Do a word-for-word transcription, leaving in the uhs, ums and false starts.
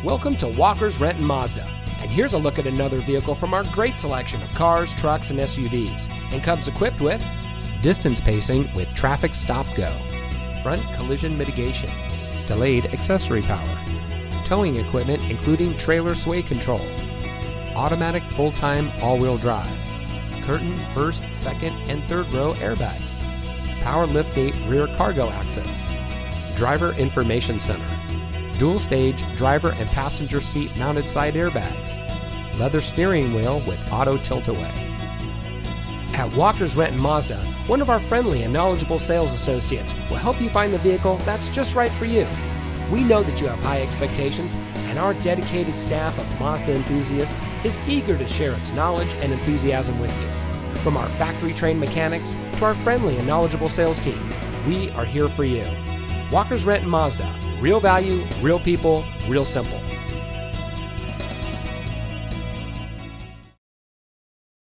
Welcome to Walker's Renton Mazda, and here's a look at another vehicle from our great selection of cars, trucks, and S U Vs, and comes equipped with distance pacing with traffic stop-go, front collision mitigation, delayed accessory power, towing equipment including trailer sway control, automatic full-time all-wheel drive, curtain first, second, and third row airbags, power liftgate rear cargo access, driver information center, dual stage driver and passenger seat mounted side airbags, leather steering wheel with auto tilt-away. At Walker's Renton Mazda, one of our friendly and knowledgeable sales associates will help you find the vehicle that's just right for you. We know that you have high expectations, and our dedicated staff of Mazda enthusiasts is eager to share its knowledge and enthusiasm with you. From our factory-trained mechanics to our friendly and knowledgeable sales team, we are here for you. Walker's Renton Mazda. Real value, real people, real simple.